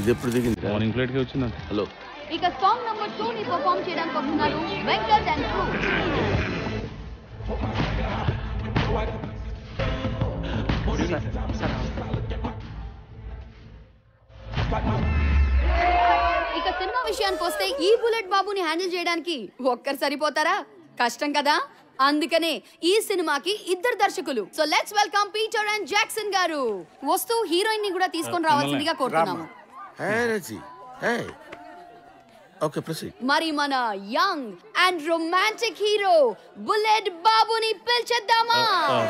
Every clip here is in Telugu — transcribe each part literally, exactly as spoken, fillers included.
ఇది ఎప్పుడు దిగింది? మార్నింగ్ ఫ్లైట్ కి వచ్చిందంట. హలో. ఇక సాంగ్ నంబర్ టూ ని పర్ఫార్మ్ చేయడానికి వస్తున్నారు వెంకట్ అండ్ క్రూ. ఇక సినిమా విషయానికి వస్తే ఈ బుల్లెట్ బాబుని హ్యాండిల్ చేయడానికి ఒక్కరు సరిపోతారా? కష్టం కదా. అందుకనే ఈ సినిమాకి ఇద్దరు దర్శకులు. So let's welcome Peter and Jackson గారు. వస్తూ హీరోయిన్ ని కూడా తీసుకొని రావాల్సిందిగా కోరుతున్నాము. Okay proceed. మరి మన young and romantic hero Bullet బాబుని పిలిచేద్దామా?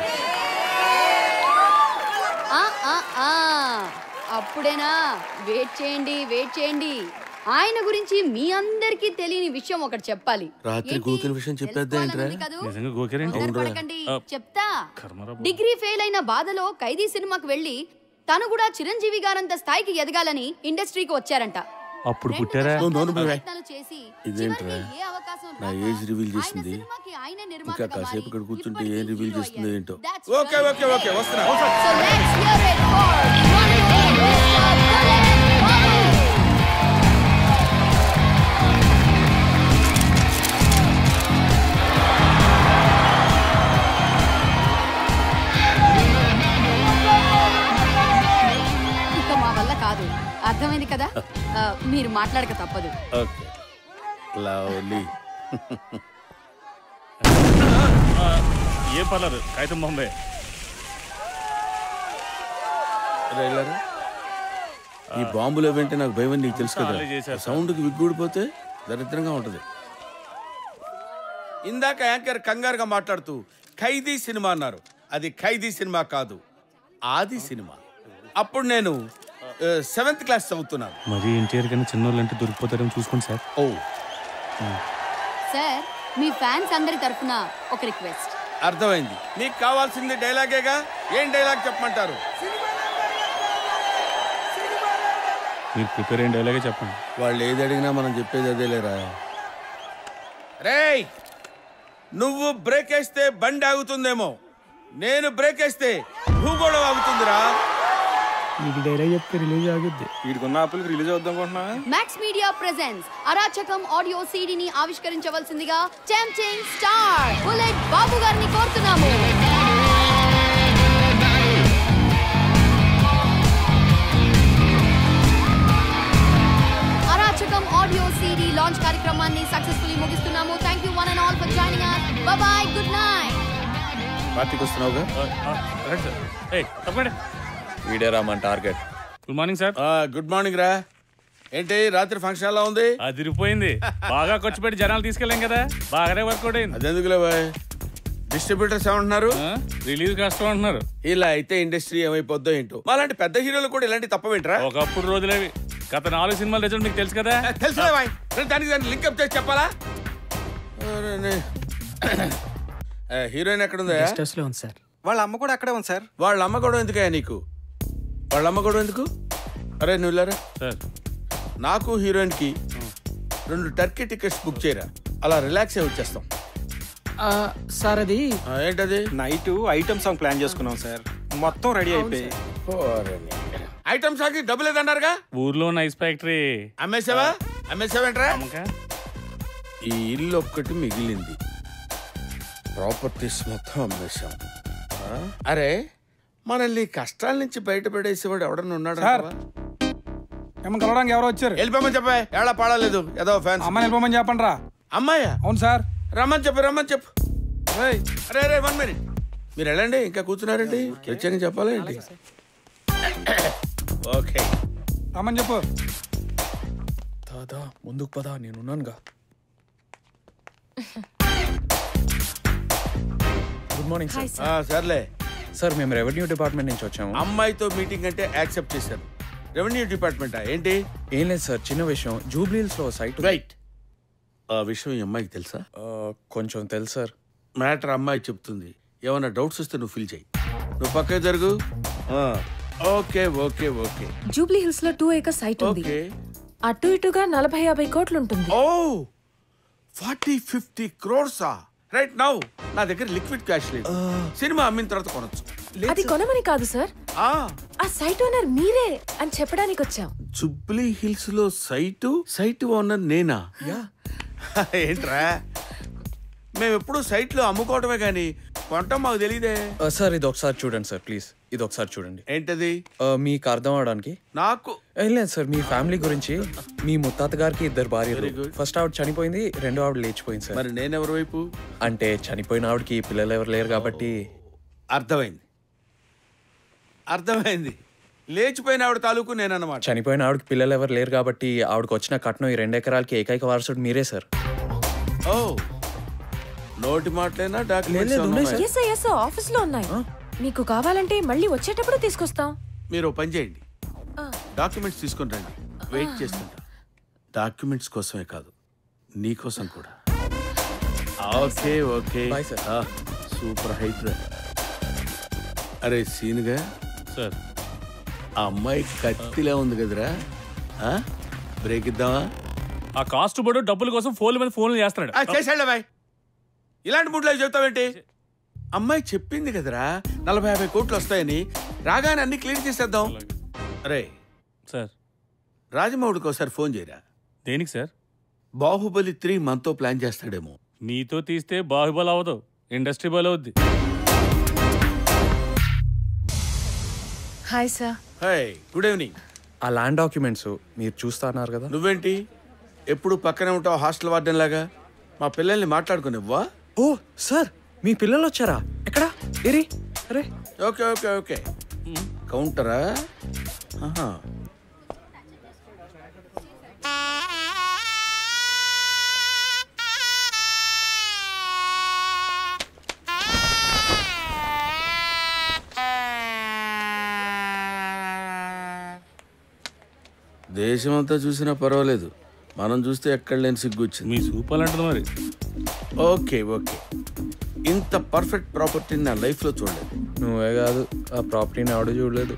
ఆ ఆ ఆ అప్పుడేనా? వెయిట్ చేయండి వెయిట్ చేయండి. ఆయన గురించి మీ అందరికి తెలియని విషయం ఒకటి చెప్పాలి. రాత్రి గోకిన విషయం చెప్పేద్దాంట్రా? నిజంగా గోకిరేంటి? పడకండి చెప్తా. డిగ్రీ ఫెయిల్ అయిన బాధలో ఖైదీ సినిమాకి వెళ్ళి తను కూడా చిరంజీవి గారంత స్థాయికి ఎదగాలని ఇండస్ట్రీకి వచ్చారంట. అప్పుడు పుట్టారా? ఇదేంట్రా నా ఏజ్ రివీల్ చేసింది? ఇంకా కాసేపు ఇక్కడ కూర్చుంటే ఏం రివీల్ చేస్తుందో ఏంటో. ఓకే ఓకే ఓకే వస్తున్నా. ఇక మా వల్ల కాదు, అర్థమైంది కదా? మీరు మాట్లాడక తప్పదు. Okay lovely. ఏ పర్లేదు, కాగితం బాంబే. ఈ బాంబులు ఏవంటే నాకు భయం అని నీకు తెలుసు కదా. సౌండ్కి విగ్గూడిపోతే దరిద్రంగా ఉంటది. ఇందాక యాంకర్ కంగారుగా మాట్లాడుతూ ఖైదీ సినిమా అన్నారు. అది ఖైదీ సినిమా కాదు, ఆది సినిమా. అప్పుడు నేను సెవెంత్ క్లాస్ చదువుతున్నాను. మరి ఎన్టీఆర్ కన్నా చిన్నోళ్ళు అంటే దొరికిపోతారని చూసుకోండి సార్. ఓ సార్, మీ ఫ్యాన్స్ అందరి తరఫున ఒక రిక్వెస్ట్. అర్థమైంది. మీకు కావాల్సింది డైలాగేగా. ఏం డైలాగ్ చెప్పమంటారు? మీరు ప్రిపేర్ అయిన డైలాగే చెప్పండి. వాళ్ళు ఏది అడిగినా మనం చెప్పేది అదే లేరా. రేయ్, నువ్వు బ్రేక్ వేస్తే బండి ఆగుతుందేమో, నేను బ్రేక్ వేస్తే భూగోళం ఆగుతుందిరా. నీకు డైలాగ్ చెప్తే రిలీజ్ ఆగుద్ది. వీడికున్న ఆపిల్ రిలీజ్ అవుద్దాం అనుకుంటున్నా. Max Media presents Arachakam audio సీడీని ఆవిష్కరించవలసిందిగా టెంప్టింగ్ స్టార్ బుల్లెట్ బాబు గారిని కోరుతున్నాము. అరాచకం ఆడియో సీడీ లాంచ్ కార్యక్రమాన్ని సక్సెస్ఫుల్లీ ముగిస్తున్నాము. Thank you one and all for joining us. Bye bye, good night. పార్టీకి వస్తున్నావుగా? Right sir. ఏయ్ తప్పండి. వీడియోరా మన target. Good morning sir. Good morning రా. ఏంటి రాత్రి ఫంక్షన్ ఎలా ఉంది? అదిరిపోయింది. బాగా ఖర్చు పెట్టి జనాలు తీసుకెళ్ళాం కదా, బాగానే వర్కౌట్ అయింది. అదెందుకులే బాయ్. డిస్ట్రిబ్యూటర్స్ ఏమంటున్నారు? రిలీజ్ కష్టం అంటున్నారు. ఇలా అయితే ఇండస్ట్రీ ఏమైపోద్దో ఏంటో. మాలాంటి పెద్ద హీరోలు కూడా ఇలాంటి తప్పవేంట్రా? ఒకప్పుడు రోజులేవి. గత నాలుగు సినిమాల రిజల్ట్ మీకు తెలుసు కదా. తెలుసులే బాయ్. దానికి దాన్ని లింక్అప్ చేసి చెప్పాలా? హీరోయిన్ ఎక్కడ ఉందా? సార్ వాళ్ళ అమ్మ కూడా అక్కడే ఉంది సార్. వాళ్ళ అమ్మ కూడా ఎందుకయ్యా నీకు? వాళ్ళ అమ్మ కూడా ఎందుకు? అరే నువ్వు వెళ్ళారా సార్. నాకు హీరోయిన్ కి రెండు టర్కీ టికెట్స్ బుక్ చేయరా, అలా రిలాక్స్ అయి వచ్చేస్తాం. సార్ అది ఏంటది? నైట్ ఐటమ్ సాంగ్ ప్లాన్ చేసుకున్నాం సార్, మొత్తం రెడీ అయిపోయి. ఐటమ్ సాంగ్ కి డబ్బులు లేదన్నారుగా? ఊర్లో ఉన్న ఐస్ ఫ్యాక్టరీ అమ్మేసావా? అమ్మేసావేంట్రా? ఈ ఇల్లు ఒక్కటి మిగిలింది, ప్రాపర్టీస్ మొత్తం అమ్మేశాం. అరే మనల్ని కష్టాల నుంచి బయటపడేసేవాడు ఎవడన్నా ఉన్నాడు? ఏమన్నా కలవడానికి ఎవరో వచ్చారు. వెళ్ళిపోమని చెప్పా. ఎలా పాడలేదు ఏదో ఫ్యాన్స్. అమ్మాయి వెళ్ళిపోమని చెప్పండి రా. అమ్మాయా? అవును సార్. రమ్మని చెప్పు రమ్మని చెప్పు. అరే అరే వన్ మినిట్, మీరు వెళ్ళండి. ఇంకా కూర్చున్నారండి, ప్రత్యేకంగా చెప్పాలా ఏంటి? ఓకే రమ్మని చెప్పు. దాదా ముందుకు పదా, నేనున్నానుగా. Good morning sir. సర్లే సార్, మేము రెవెన్యూ డిపార్ట్మెంట్ నుంచి వచ్చాము. అమ్మాయితో మీటింగ్ అంటే యాక్సెప్ట్ చేశాను. రెవెన్యూ డిపార్ట్మెంటా ఏంటి? ఏం లేదు సార్, చిన్న విషయం. జూబ్లీహిల్స్ లో సైట్. రైట్. ఆ విషయం ఈ అమ్మాయికి తెలుసా? కొంచెం తెలుసు సార్. మ్యాటర్ అమ్మాయి చెప్తుంది. ఏమైనా డౌట్స్ వస్తే నువ్వు ఫీల్ చేయి. నువ్వు పక్కే జరుగు. Okay okay okay. Jubilee Hills లో టూ ఏకర్ సైట్ ఉంది. అటు ఇటుగా నలభై యాభై కోట్లు ఉంటుంది. ఓ ఫార్టీ ఫిఫ్టీ క్రోర్సా? రైట్ నౌ నా దగ్గర లిక్విడ్ క్యాష్ లేదు. సినిమా అమ్మిన తర్వాత కొనొచ్చు. అది కొనమని కాదు సార్, ఆ సైట్ ఓనర్ మీరే అని చెప్పడానికి వచ్చాం. జూబ్లీ హిల్స్ లో సైటు సైట్ ఓనర్ నేనా? ఏంట్రా మేము ఎప్పుడు సైట్ లో అమ్ముకోవటమే గానీ కొంటాం మాకు తెలియదే. సార్ ఇది ఒకసారి చూడండి సార్ ప్లీజ్, ఇది ఒకసారి చూడండి. ఏంటది? మీకు అర్థం అవడానికి. నాకు ఏం లేదు సార్, మీ ఫ్యామిలీ గురించి. మీ ముత్తాత గారికి ఇద్దరు భార్యలు. ఫస్ట్ ఆవిడ చనిపోయింది, రెండో ఆవిడ లేచిపోయింది సార్. మరి నేనెవరి వైపు? అంటే చనిపోయిన ఆవిడకి పిల్లలు ఎవరు లేరు కాబట్టి. అర్థమైంది అర్థమైంది లేచిపోయిన ఆవిడ తాలూకు నేనన్నమాట. చనిపోయిన ఆవిడకి పిల్లలు ఎవరు లేరు కాబట్టి ఆవిడకి వచ్చిన కట్నం ఈ రెండు ఎకరాలకి ఏకైక వారసుడు మీరే సార్. ఓ నోటి మాటలేనా? డాక్యుమెంట్స్ ఆఫీస్ లో ఉన్నాయి, మీకు కావాలంటే మళ్ళీ వచ్చేటప్పుడు తీసుకొస్తాం. మీరు పని చేయండి, డాక్యుమెంట్స్ తీసుకుని రండి, వెయిట్ చేస్తుంటా. డాక్యుమెంట్స్ కోసమే కాదు నీ కోసం కూడా. Okay okay super height. అరే సీనుగా సార్, ఆ అమ్మాయి కత్తిలా ఉంది కదరా, బ్రేక్ ఇద్దామా? ఆ కాస్ట్ బోర్డు డబ్బుల కోసం ఫోన్ల మీద ఫోన్లు చేస్తున్నాడు. చేసాడు బాయ్, ఇలాంటి మూడ్లో చెప్తావేంటి? అమ్మాయి చెప్పింది కదరా నలభై యాభై కోట్లు వస్తాయని, రాగానే అన్ని క్లియర్ చేసేద్దాం. అరే సార్, రాజమౌడికి ఒకసారి ఫోన్ చేయరా. దేనికి సార్? బాహుబలి త్రీ మనతో ప్లాన్ చేస్తాడేమో. మీతో తీస్తే బాహుబలి అవ్వదు, ఇండస్ట్రీ బలి అవుద్ది. Hi sir. Hi, good evening. ఆ ల్యాండ్ డాక్యుమెంట్స్ మీరు చూస్తా అన్నారు కదా. నువ్వేంటి ఎప్పుడు పక్కనే ఉంటావు హాస్టల్ వార్డెన్ లాగా? మా పిల్లల్ని మాట్లాడుకునివ్వా? ఓ సార్, మీ పిల్లలు వచ్చారా? ఎక్కడ? ఇరి అరే ఓకే ఓకే ఓకే కౌంటరా? దేశమంతా చూసినా పర్వాలేదు, మనం చూస్తే ఎక్కడ లేని సిగ్గు వచ్చింది. మీ సూపర్ అంటుంది మరి. ఓకే ఓకే ఇంత పర్ఫెక్ట్ ప్రాపర్టీని నా లైఫ్లో చూడలేదు. నువ్వే కాదు, ఆ ప్రాపర్టీని ఆవిడ చూడలేదు.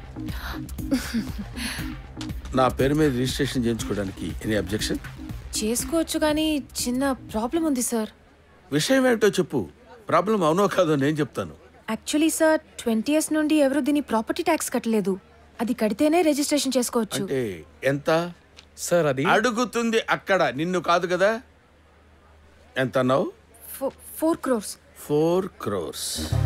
నా పేరు మీద రిజిస్ట్రేషన్ చేయించుకోవడానికి ఎనీ అబ్జెక్షన్? చేసుకోవచ్చు కానీ చిన్న ప్రాబ్లం ఉంది సార్. విషయం ఏమిటో చెప్పు. ప్రాబ్లం అవునో కాదో నేను చెప్తాను. యాక్చువల్లీ సార్, ట్వంటీ ఇయర్స్ నుండి ఎవరు దీని ప్రాపర్టీ ట్యాక్స్ కట్టలేదు. అది కడితేనే రిజిస్ట్రేషన్ చేసుకోవచ్చు. అంటే ఎంత సార్? అది అడుగుతుంది అక్కడ, నిన్ను కాదు కదా. ఎంత అన్నావు? ఫోర్ క్రోర్స్. ఫోర్ క్రోర్స్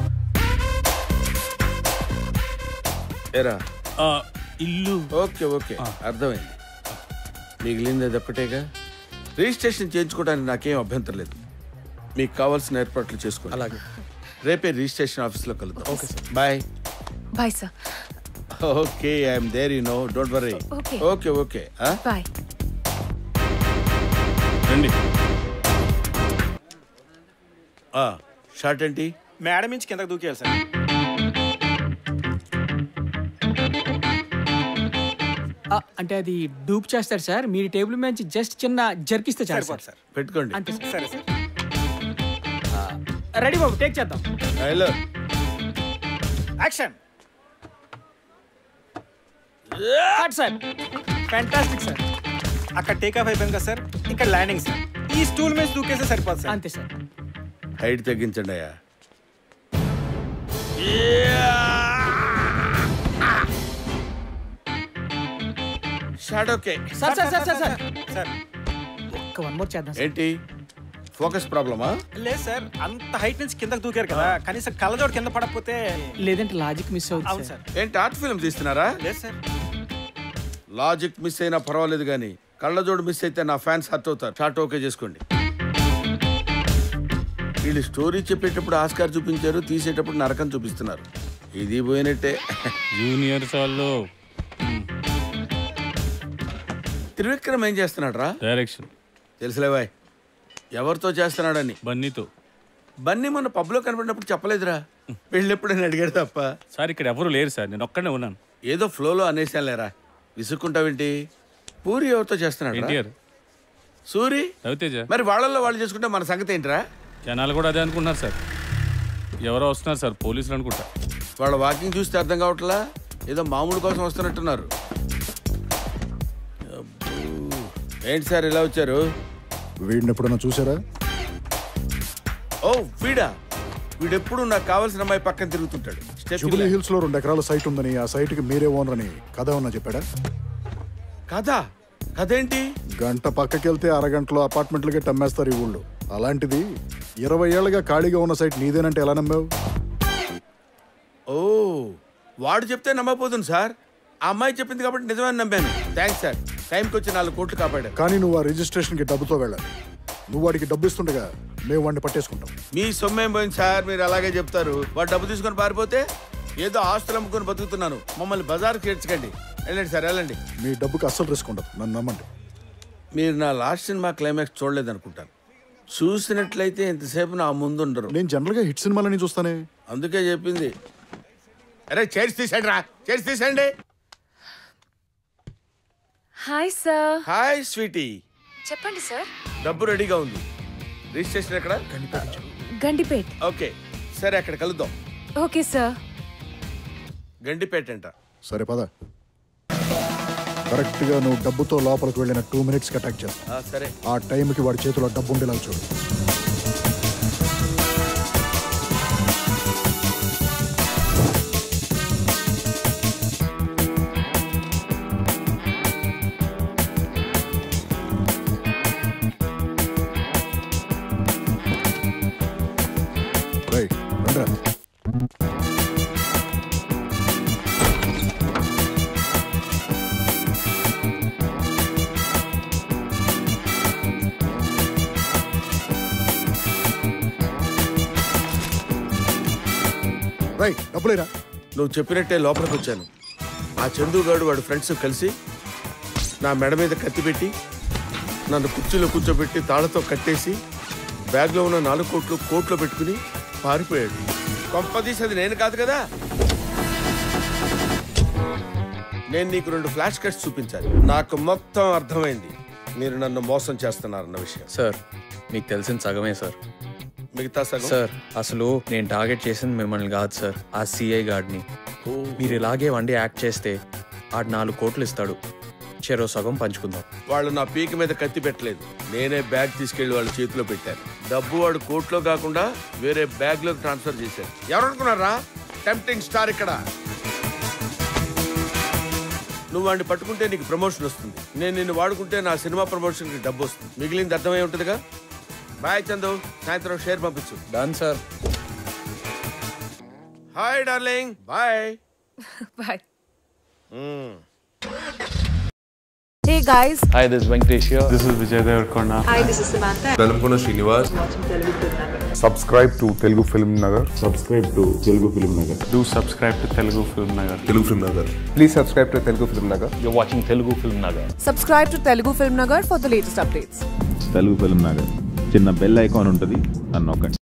ఎరా ఇల్లు. ఓకే ఓకే అర్థమైంది. మిగిలింది అది ఒక్కటేగా. రిజిస్ట్రేషన్ చేయించుకోవడానికి నాకేం అభ్యంతరం లేదు. మీకు కావాల్సిన ఏర్పాట్లు చేసుకోండి. అలాగే, రేపే రిజిస్ట్రేషన్ ఆఫీస్లో కలుద్దాం. Okay sir. Bye. Bye sir. Okay, I'm there, you know, don't worry. Okay okay okay bye. రండి. షార్ట్ ఏంటి? మేడం నుంచి కిందకు దూకేయాలి సార్. అంటే అది డూప్ చేస్తారు సార్. మీరు టేబుల్ మీద జస్ట్ చిన్న జర్కిస్తే చాలు సార్. పెట్టుకోండి. అంతే సరే సార్. రెడీ బాబు, టేక్ చేద్దాం. Hello, action. Sir fantastic sir. అక్కడ టేక్ ఆఫ్ అయిపోయింది కదా సార్, ఇక్కడ ల్యాండింగ్ సార్. ఈ స్టూల్ మీద దూకేస్తే సరిపోదు సార్. అంతే సార్. హైట్ తగ్గించండి అయ్యా. Shot okay. Sir sir sir sir sir sir ఒక్క వన్ మోర్ చేద్దాం. ఏంటి ఫోకస్ ప్రాబ్లమా? లేదు సార్, అంత హైట్ నుంచి కిందకు దూకారు కదా, కనీసం కళ్ళజోడు కింద పడకపోతే. లేదంటే లాజిక్ మిస్ అవును అవుతుంది సార్. ఏంటి ఆర్ట్ ఫిల్మ్ తీస్తున్నారా? లేదు సార్. లాజిక్ మిస్ అయినా పర్వాలేదు కానీ కళ్ళజోడు మిస్ అయితే నా ఫ్యాన్స్ హర్ట్ అవుతారు. షాట్ ఓకే చేసుకోండి. వీళ్ళు స్టోరీ చెప్పేటప్పుడు ఆస్కార్ చూపించారు, తీసేటప్పుడు నరకం చూపిస్తున్నారు. ఇది పోయినట్టే. జూనియర్ వాళ్ళు. త్రివిక్రమ్ ఏం చేస్తున్నాడు రా? డైరెక్షన్. తెలుసులేవాయ్ ఎవరితో చేస్తున్నాడని. బన్నీతో. బన్నీ మొన్న పబ్లో కనపడినప్పుడు చెప్పలేదురా, వెళ్ళినప్పుడని అడిగాడు తప్ప. సార్ ఇక్కడ ఎవరు లేరు సార్, నేను ఒక్కడే ఉన్నాను. ఏదో ఫ్లోలో అనేసాను లేరా, విసుక్కుంటావేంటి? పూరి ఎవరితో చేస్తున్నాడు? ఎన్టీఆర్. సూరి, రవితేజ. మరి వాళ్ళల్లో వాళ్ళు చేసుకుంటే మన సంగతి ఏంటిరా? జనాలు కూడా అదే అనుకుంటున్నారు సార్. ఎవరో వస్తున్నారు సార్, పోలీసులు అనుకుంటా. వాళ్ళ వాకింగ్ చూస్తే అర్థం కావట్లా, ఏదో మామూలు కోసం వస్తున్నట్టున్నారు. ఏంటి సార్ ఇలా వచ్చారు? వీడిని ఎప్పుడన్నా చూసారా? ఓ వీడా, వీడెప్పుడు నాకు కావాల్సిన అమ్మాయి పక్కన తిరుగుతుంటాడు. జూబ్లీ హిల్స్ లో రెండు ఎకరాల సైట్ ఉందని ఆ సైట్ కి మీరే ఓనర్ అని కథ ఉన్నా చెప్పాడా? కథ కథేంటి? గంట పక్కకి వెళ్తే అరగంటలో అపార్ట్మెంట్లకి టమ్మేస్తారు ఈ ఊళ్ళో. అలాంటిది ఇరవై ఏళ్ళగా ఖాళీగా ఉన్న సైట్ నీదేనంటే ఎలా నమ్మావు? ఓ వాడు చెప్తే నమ్మకపోతుంది సార్. ఆ అమ్మాయి చెప్పింది కాబట్టి నిజమని నమ్మాను. థ్యాంక్స్ సార్, టైంకి వచ్చి నాలుగు కోట్లు కాపాడా. కానీ నువ్వు ఆ రిజిస్ట్రేషన్ కి డబ్బుతో వెళ్ళాలి. నువ్వు వాడికి డబ్బు ఇస్తుండగా మేము వాడిని పట్టేసుకుంటాం. మీ సొమ్మేం పోయింది సార్, మీరు అలాగే చెప్తారు. వాడు డబ్బు తీసుకొని పారిపోతే ఏదో ఆస్తులు అమ్ముకొని బతుకుతున్నాను, మమ్మల్ని బజార్కి చేర్చకండి. వెళ్ళండి సార్ వెళ్ళండి. మీ డబ్బుకి అస్సలు రిస్క్ ఉండదు, నన్ను నమ్మండి. మీరు నా లాస్ట్ సినిమా క్లైమాక్స్ చూడలేదు అనుకుంటాను. చూసినట్లయితే ఇంతసేపు నా ముందు ఉండరు. నేను జనరల్గా హిట్ సినిమాలని చూస్తానే, అందుకే చెప్పింది. అరే చైర్స్ తీసండి రా, చైర్స్ తీసండి. Hi sir. Hi sweety. చెప్పండి సార్. డబ్బు రెడీగా ఉంది. రిజిస్ట్రేషన్ ఎక్కడ? గండిపేట్. ఓకే సరే, అక్కడ కలుద్దాం. Okay sir. గండిపేట అంట. సరే పద. కరెక్ట్ గా నువ్వు డబ్బుతో లోపలికి వెళ్ళిన టూ మినిట్స్ కి అటాక్ చేస్తా. సరే. ఆ టైంకి వాడి చేతిలో డబ్బు ఉండేలా చూడు. రైట్ రండ్రా. రైట్ డబ్బులేరా? నువ్వు చెప్పినట్టే లోపలికి వచ్చాను. ఆ చందుగాడు వాడు ఫ్రెండ్స్ కలిసి నా మెడ మీద కత్తి పెట్టి నన్ను కుర్చీలో కూర్చోబెట్టి తాళతో కట్టేసి బ్యాగ్లో ఉన్న నాలుగు కోట్లు కోట్లో పెట్టుకుని పారిపోయాడు. కొంపదీసి అది నేను కాదు కదా. నేను నీకు రెండు ఫ్లాష్ కట్స్ చూపించాలి. నాకు మొత్తం అర్థమైంది మీరు నన్ను మోసం చేస్తున్నారన్న విషయం. సార్ మీకు తెలిసిన సగమే సార్. మిగతా సగం సార్ అసలు నేను టార్గెట్ చేసింది మిమ్మల్ని కాదు సార్, ఆ సిఐ గార్డ్ని. మీరు ఇలాగే వండి యాక్ట్ చేస్తే ఆడు నాలుగు కోట్లు ఇస్తాడు, చెరో సగం పంచుకుందాం. వాళ్ళు నా పీక మీద కత్తి పెట్టలేదు, నేనే బ్యాగ్ తీసుకెళ్లి వాళ్ళ చేతిలో పెట్టాను. డబ్బు వాడు కోట్లో కాకుండా వేరే బ్యాగ్ లోకి ట్రాన్స్ఫర్ చేశారు. ఎవరు అనుకున్నారా టెంప్టింగ్ స్టార్ ఇక్కడ. నువ్వు వాడిని పట్టుకుంటే నీకు ప్రమోషన్ వస్తుంది, నేను నిన్ను వాడుకుంటే నా సినిమా ప్రమోషన్ కి డబ్బు వస్తుంది. మిగిలింది అర్థమై ఉంటుందిగా. బాయ్ చందు, సాయంత్రం షేర్ పంపించు. Done sir. Hi darling. Bye bye. Hey guys. Hi, this is Venkatesh here. This is Vijay Devarkonda. Hi, this is Samantha. Velamkona Srinivas. Subscribe to Telugu Film Nagar. Subscribe to Telugu Film Nagar. Do subscribe to Telugu FilmNagar. Telugu Film Nagar. Please subscribe to Telugu Film Nagar. You're watching Telugu FilmNagar. Subscribe to Telugu Film Nagar for the latest updates. Telugu Film Nagar. చిన్న బెల్ ఐకాన్ ఉంటుంది, అన్నొక్కండి.